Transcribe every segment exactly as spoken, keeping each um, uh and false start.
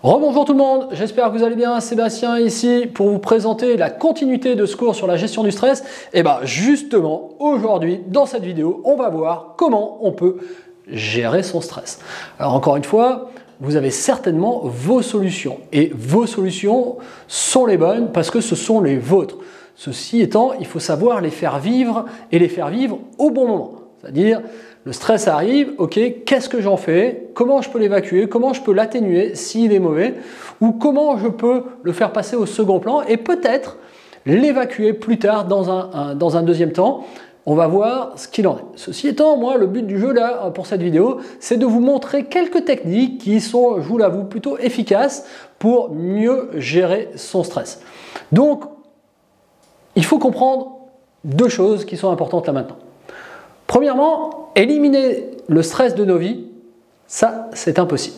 Rebonjour tout le monde, j'espère que vous allez bien, Sébastien ici pour vous présenter la continuité de ce cours sur la gestion du stress. Et bien justement, aujourd'hui, dans cette vidéo, on va voir comment on peut gérer son stress. Alors encore une fois, vous avez certainement vos solutions et vos solutions sont les bonnes parce que ce sont les vôtres. Ceci étant, il faut savoir les faire vivre et les faire vivre au bon moment. C'est-à-dire, le stress arrive, ok, qu'est-ce que j'en fais? Comment je peux l'évacuer? Comment je peux l'atténuer s'il est mauvais? Ou comment je peux le faire passer au second plan et peut-être l'évacuer plus tard dans un, un, dans un deuxième temps? On va voir ce qu'il en est. Ceci étant, moi, le but du jeu là, pour cette vidéo, c'est de vous montrer quelques techniques qui sont, je vous l'avoue, plutôt efficaces pour mieux gérer son stress. Donc, il faut comprendre deux choses qui sont importantes là maintenant. Premièrement, éliminer le stress de nos vies, ça c'est impossible.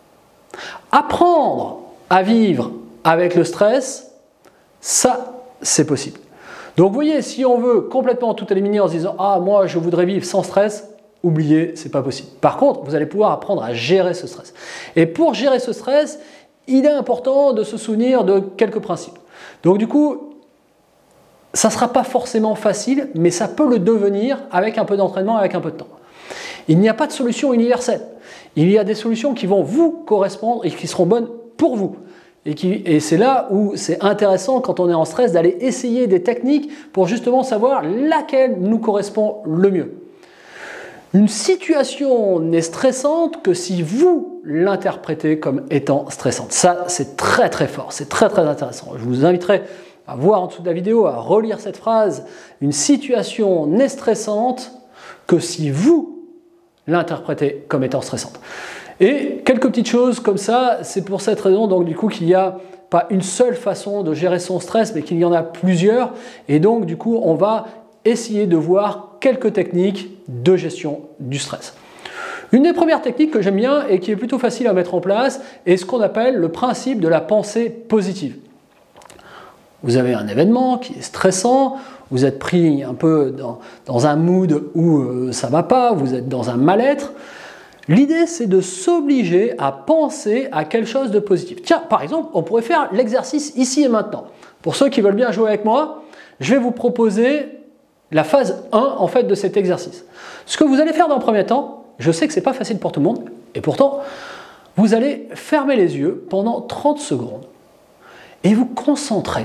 Apprendre à vivre avec le stress, ça c'est possible. Donc vous voyez, si on veut complètement tout éliminer en se disant « Ah, moi je voudrais vivre sans stress », oubliez, c'est pas possible. Par contre, vous allez pouvoir apprendre à gérer ce stress. Et pour gérer ce stress, il est important de se souvenir de quelques principes. Donc du coup, ça ne sera pas forcément facile, mais ça peut le devenir avec un peu d'entraînement, avec un peu de temps. Il n'y a pas de solution universelle. Il y a des solutions qui vont vous correspondre et qui seront bonnes pour vous. Et, qui, et c'est là où c'est intéressant quand on est en stress d'aller essayer des techniques pour justement savoir laquelle nous correspond le mieux. Une situation n'est stressante que si vous l'interprétez comme étant stressante. Ça, c'est très très fort, c'est très très intéressant. Je vous inviterai à voir en dessous de la vidéo, à relire cette phrase. Une situation n'est stressante que si vous l'interprétez comme étant stressante. Et quelques petites choses comme ça, c'est pour cette raison donc du coup qu'il n'y a pas une seule façon de gérer son stress, mais qu'il y en a plusieurs. Et donc du coup, on va essayer de voir quelques techniques de gestion du stress. Une des premières techniques que j'aime bien et qui est plutôt facile à mettre en place est ce qu'on appelle le principe de la pensée positive. Vous avez un événement qui est stressant, vous êtes pris un peu dans, dans un mood où euh, ça ne va pas, vous êtes dans un mal-être. L'idée, c'est de s'obliger à penser à quelque chose de positif. Tiens, par exemple, on pourrait faire l'exercice ici et maintenant. Pour ceux qui veulent bien jouer avec moi, je vais vous proposer la phase un en fait, de cet exercice. Ce que vous allez faire dans le premier temps, je sais que ce n'est pas facile pour tout le monde, et pourtant, vous allez fermer les yeux pendant trente secondes et vous concentrer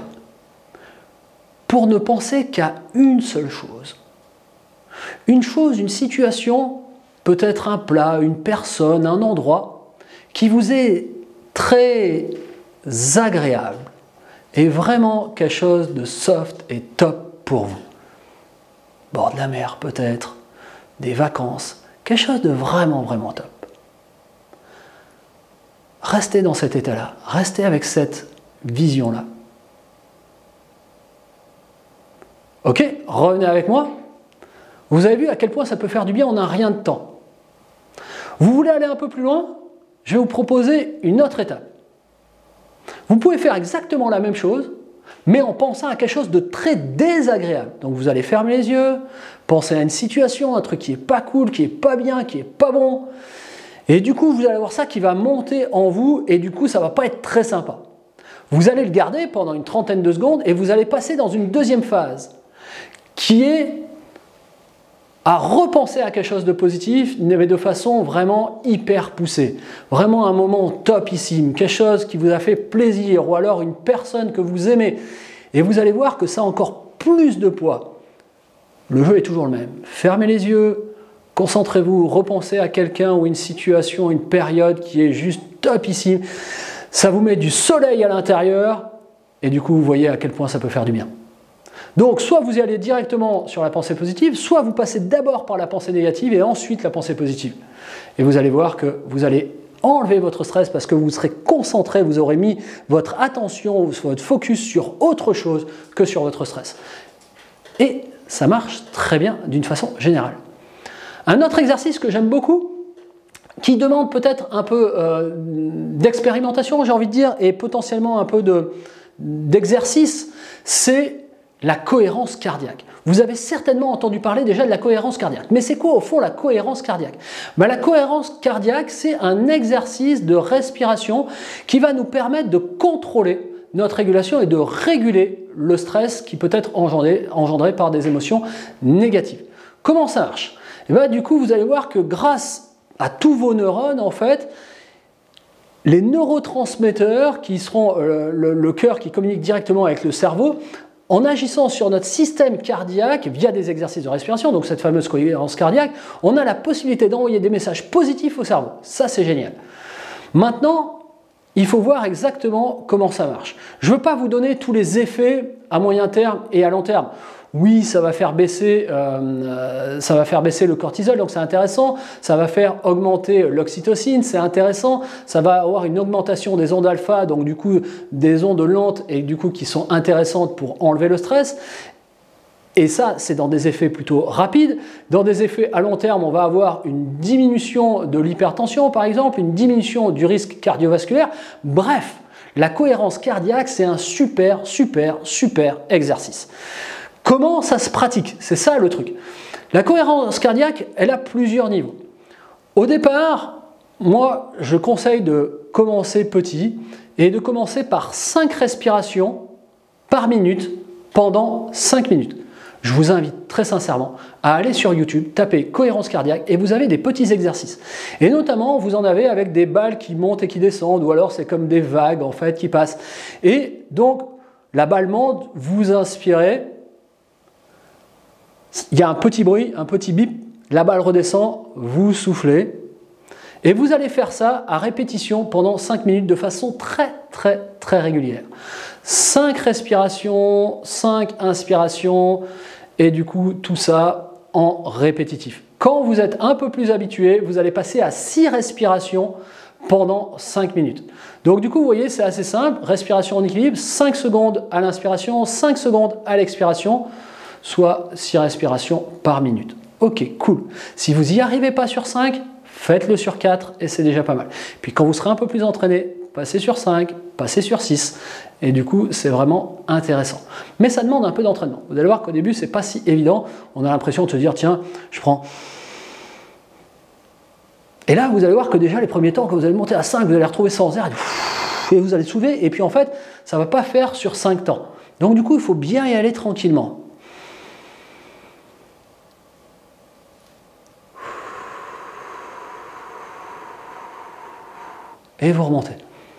pour ne penser qu'à une seule chose. Une chose, une situation, peut-être un plat, une personne, un endroit, qui vous est très agréable et vraiment quelque chose de soft et top pour vous. Bord de la mer peut-être, des vacances, quelque chose de vraiment vraiment top. Restez dans cet état-là, restez avec cette vision-là. Ok, revenez avec moi. Vous avez vu à quel point ça peut faire du bien en un rien de temps. Vous voulez aller un peu plus loin? Je vais vous proposer une autre étape. Vous pouvez faire exactement la même chose, mais en pensant à quelque chose de très désagréable. Donc vous allez fermer les yeux, penser à une situation, un truc qui n'est pas cool, qui n'est pas bien, qui n'est pas bon. Et du coup, vous allez voir ça qui va monter en vous et du coup, ça ne va pas être très sympa. Vous allez le garder pendant une trentaine de secondes et vous allez passer dans une deuxième phase qui est à repenser à quelque chose de positif, mais de façon vraiment hyper poussée. Vraiment un moment topissime, quelque chose qui vous a fait plaisir, ou alors une personne que vous aimez. Et vous allez voir que ça a encore plus de poids. Le jeu est toujours le même. Fermez les yeux, concentrez-vous, repensez à quelqu'un ou une situation, une période qui est juste topissime. Ça vous met du soleil à l'intérieur, et du coup vous voyez à quel point ça peut faire du bien. Donc, soit vous y allez directement sur la pensée positive, soit vous passez d'abord par la pensée négative et ensuite la pensée positive. Et vous allez voir que vous allez enlever votre stress parce que vous serez concentré, vous aurez mis votre attention, votre focus sur autre chose que sur votre stress. Et ça marche très bien d'une façon générale. Un autre exercice que j'aime beaucoup, qui demande peut-être un peu euh, d'expérimentation, j'ai envie de dire, et potentiellement un peu de, d'exercice, c'est la cohérence cardiaque. Vous avez certainement entendu parler déjà de la cohérence cardiaque. Mais c'est quoi au fond la cohérence cardiaque? Ben, la cohérence cardiaque, c'est un exercice de respiration qui va nous permettre de contrôler notre régulation et de réguler le stress qui peut être engendré, engendré par des émotions négatives. Comment ça marche? Et ben, du coup, vous allez voir que grâce à tous vos neurones, en fait, les neurotransmetteurs qui seront euh, le, le cœur qui communique directement avec le cerveau, en agissant sur notre système cardiaque via des exercices de respiration, donc cette fameuse cohérence cardiaque, on a la possibilité d'envoyer des messages positifs au cerveau. Ça, c'est génial. Maintenant, il faut voir exactement comment ça marche. Je ne veux pas vous donner tous les effets à moyen terme et à long terme. Oui, ça va faire baisser, euh, ça va faire baisser le cortisol, donc c'est intéressant. Ça va faire augmenter l'oxytocine, c'est intéressant. Ça va avoir une augmentation des ondes alpha, donc du coup des ondes lentes et du coup qui sont intéressantes pour enlever le stress. Et ça, c'est dans des effets plutôt rapides. Dans des effets à long terme, on va avoir une diminution de l'hypertension, par exemple, une diminution du risque cardiovasculaire. Bref, la cohérence cardiaque, c'est un super, super, super exercice. Comment ça se pratique? C'est ça le truc. La cohérence cardiaque, elle a plusieurs niveaux. Au départ, moi, je conseille de commencer petit et de commencer par cinq respirations par minute pendant cinq minutes. Je vous invite très sincèrement à aller sur YouTube, taper cohérence cardiaque et vous avez des petits exercices. Et notamment, vous en avez avec des balles qui montent et qui descendent ou alors c'est comme des vagues en fait qui passent. Et donc, la balle monte, vous inspirez, il y a un petit bruit, un petit bip, la balle redescend, vous soufflez et vous allez faire ça à répétition pendant cinq minutes de façon très très très régulière. cinq respirations, cinq inspirations et du coup tout ça en répétitif. Quand vous êtes un peu plus habitué, vous allez passer à six respirations pendant cinq minutes. Donc du coup vous voyez c'est assez simple, respiration en équilibre, cinq secondes à l'inspiration, cinq secondes à l'expiration, soit six respirations par minute. Ok, cool. Si vous n'y arrivez pas sur cinq, faites-le sur quatre et c'est déjà pas mal. Puis quand vous serez un peu plus entraîné, passez sur cinq, passez sur six et du coup c'est vraiment intéressant. Mais ça demande un peu d'entraînement. Vous allez voir qu'au début c'est pas si évident. On a l'impression de se dire tiens, je prends... Et là vous allez voir que déjà les premiers temps quand vous allez monter à cinq, vous allez retrouver sans air et vous allez soulever et puis en fait ça ne va pas faire sur cinq temps. Donc du coup il faut bien y aller tranquillement. Et vous remontez.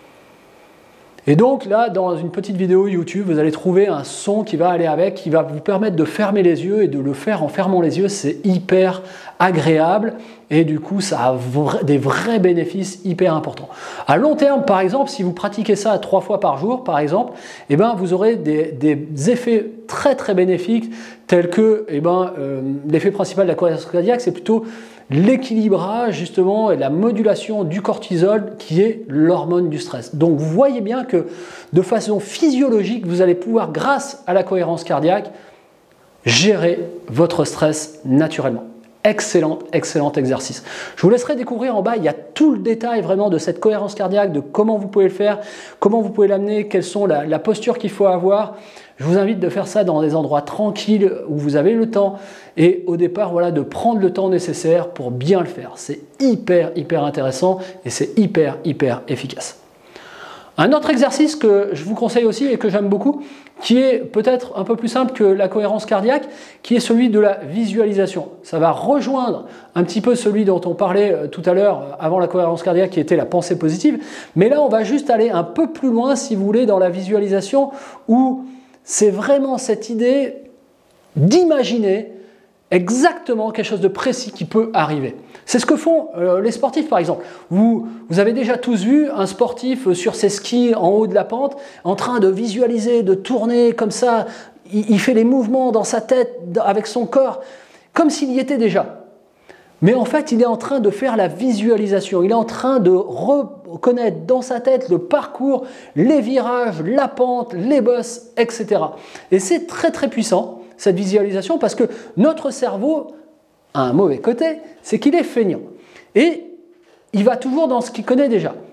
Et donc là, dans une petite vidéo YouTube, vous allez trouver un son qui va aller avec, qui va vous permettre de fermer les yeux et de le faire en fermant les yeux. C'est hyper agréable et du coup, ça a des vrais bénéfices hyper importants. À long terme, par exemple, si vous pratiquez ça trois fois par jour, par exemple, eh ben, vous aurez des, des effets très très bénéfiques tels que eh ben, euh, l'effet principal de la cohérence cardiaque, c'est plutôt l'équilibrage justement et la modulation du cortisol qui est l'hormone du stress. Donc vous voyez bien que de façon physiologique, vous allez pouvoir, grâce à la cohérence cardiaque, gérer votre stress naturellement. Excellent, excellent exercice. Je vous laisserai découvrir en bas, il y a tout le détail vraiment de cette cohérence cardiaque, de comment vous pouvez le faire, comment vous pouvez l'amener, quelles sont la, la posture qu'il faut avoir. Je vous invite de faire ça dans des endroits tranquilles où vous avez le temps et au départ, voilà, de prendre le temps nécessaire pour bien le faire. C'est hyper, hyper intéressant et c'est hyper, hyper efficace. Un autre exercice que je vous conseille aussi et que j'aime beaucoup, qui est peut-être un peu plus simple que la cohérence cardiaque, qui est celui de la visualisation. Ça va rejoindre un petit peu celui dont on parlait tout à l'heure avant la cohérence cardiaque, qui était la pensée positive. Mais là, on va juste aller un peu plus loin, si vous voulez, dans la visualisation, où c'est vraiment cette idée d'imaginer exactement quelque chose de précis qui peut arriver. C'est ce que font euh, les sportifs par exemple. Vous, vous avez déjà tous vu un sportif sur ses skis en haut de la pente en train de visualiser, de tourner comme ça, il, il fait les mouvements dans sa tête avec son corps comme s'il y était déjà. Mais en fait il est en train de faire la visualisation, il est en train de reconnaître dans sa tête le parcours, les virages, la pente, les bosses, et cetera. Et c'est très très puissant cette visualisation parce que notre cerveau a un mauvais côté, c'est qu'il est feignant. Et il va toujours dans ce qu'il connaît déjà.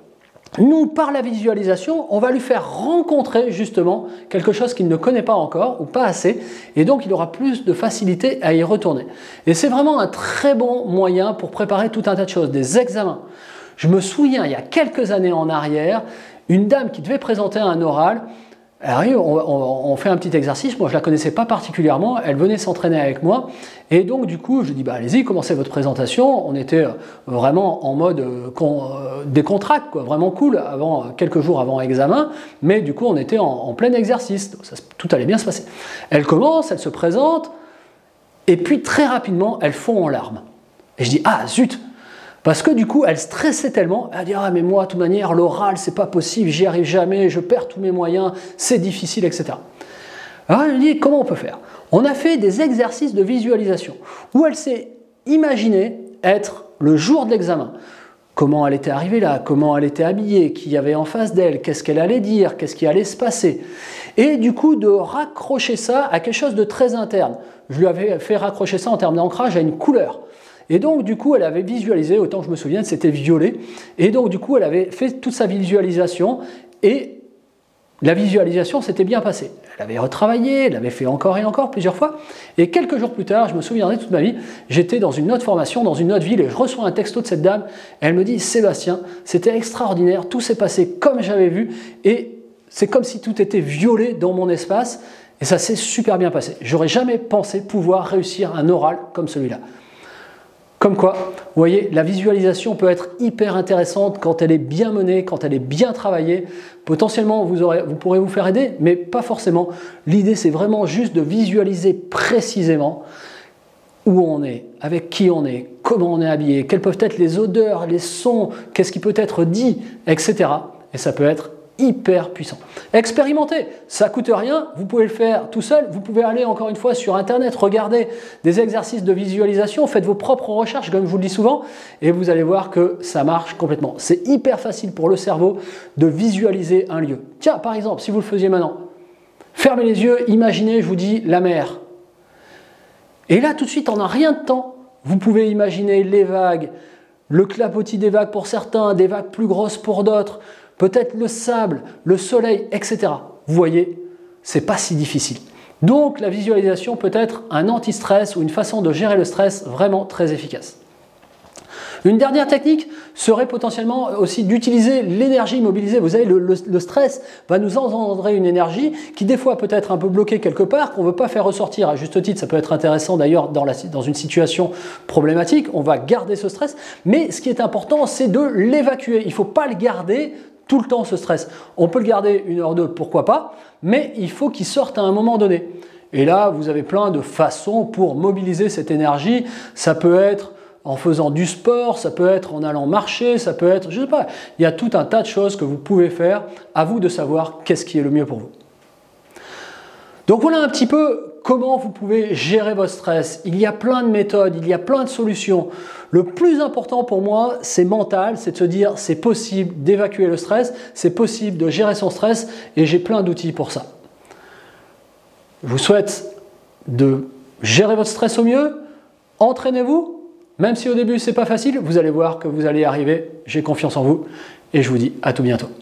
nous, par la visualisation, on va lui faire rencontrer justement quelque chose qu'il ne connaît pas encore ou pas assez, et donc il aura plus de facilité à y retourner. Et c'est vraiment un très bon moyen pour préparer tout un tas de choses, des examens. Je me souviens, il y a quelques années en arrière, une dame qui devait présenter un oral. Alors, on, on, on fait un petit exercice, moi je ne la connaissais pas particulièrement, elle venait s'entraîner avec moi, et donc du coup je lui dis bah, allez-y, commencez votre présentation. On était vraiment en mode euh, con, euh, décontracte, quoi, vraiment cool, avant, quelques jours avant examen, mais du coup on était en, en plein exercice, donc ça, tout allait bien se passer. Elle commence, elle se présente, et puis très rapidement elle fond en larmes. Et je dis ah zut! Parce que du coup, elle stressait tellement, elle dit « Ah mais moi, de toute manière, l'oral, c'est pas possible, j'y arrive jamais, je perds tous mes moyens, c'est difficile, et cetera » Alors elle me dit « Comment on peut faire ?» On a fait des exercices de visualisation où elle s'est imaginée être le jour de l'examen. Comment elle était arrivée là, comment elle était habillée, qui y avait en face d'elle, qu'est-ce qu'elle allait dire, qu'est-ce qui allait se passer. Et du coup, de raccrocher ça à quelque chose de très interne. Je lui avais fait raccrocher ça en termes d'ancrage à une couleur. Et donc, du coup, elle avait visualisé, autant que je me souviens, c'était violet. Et donc, du coup, elle avait fait toute sa visualisation et la visualisation s'était bien passée. Elle avait retravaillé, elle l'avait fait encore et encore plusieurs fois. Et quelques jours plus tard, je me souviendrai toute ma vie, j'étais dans une autre formation, dans une autre ville, et je reçois un texto de cette dame. Elle me dit « Sébastien, c'était extraordinaire, tout s'est passé comme j'avais vu, et c'est comme si tout était violet dans mon espace, et ça s'est super bien passé. J'aurais jamais pensé pouvoir réussir un oral comme celui-là. » Comme quoi, vous voyez, la visualisation peut être hyper intéressante quand elle est bien menée, quand elle est bien travaillée. Potentiellement, vous, aurez, vous pourrez vous faire aider, mais pas forcément. L'idée, c'est vraiment juste de visualiser précisément où on est, avec qui on est, comment on est habillé, quelles peuvent être les odeurs, les sons, qu'est-ce qui peut être dit, et cetera. Et ça peut être hyper puissant. Expérimentez, ça ne coûte rien, vous pouvez le faire tout seul, vous pouvez aller encore une fois sur internet, regarder des exercices de visualisation, faites vos propres recherches comme je vous le dis souvent et vous allez voir que ça marche complètement. C'est hyper facile pour le cerveau de visualiser un lieu. Tiens, par exemple, si vous le faisiez maintenant, fermez les yeux, imaginez, je vous dis, la mer. Et là, tout de suite, en un rien de temps, vous pouvez imaginer les vagues, le clapotis des vagues pour certains, des vagues plus grosses pour d'autres, peut-être le sable, le soleil, et cetera. Vous voyez, c'est pas si difficile. Donc la visualisation peut être un anti-stress ou une façon de gérer le stress vraiment très efficace. Une dernière technique serait potentiellement aussi d'utiliser l'énergie mobilisée. Vous savez, le, le, le stress va nous engendrer une énergie qui des fois peut être un peu bloquée quelque part, qu'on ne veut pas faire ressortir à juste titre. Ça peut être intéressant d'ailleurs dans, dans une situation problématique. On va garder ce stress. Mais ce qui est important, c'est de l'évacuer. Il ne faut pas le garder tout le temps, ce stress. On peut le garder une heure, deux, pourquoi pas, mais il faut qu'il sorte à un moment donné. Et là, vous avez plein de façons pour mobiliser cette énergie. Ça peut être en faisant du sport, ça peut être en allant marcher, ça peut être, je ne sais pas, il y a tout un tas de choses que vous pouvez faire. À vous de savoir qu'est-ce qui est le mieux pour vous. Donc voilà un petit peu comment vous pouvez gérer votre stress. Il y a plein de méthodes, il y a plein de solutions. Le plus important pour moi, c'est mental, c'est de se dire c'est possible d'évacuer le stress, c'est possible de gérer son stress et j'ai plein d'outils pour ça. Je vous souhaite de gérer votre stress au mieux, entraînez-vous. Même si au début c'est pas facile, vous allez voir que vous allez y arriver. J'ai confiance en vous et je vous dis à tout bientôt.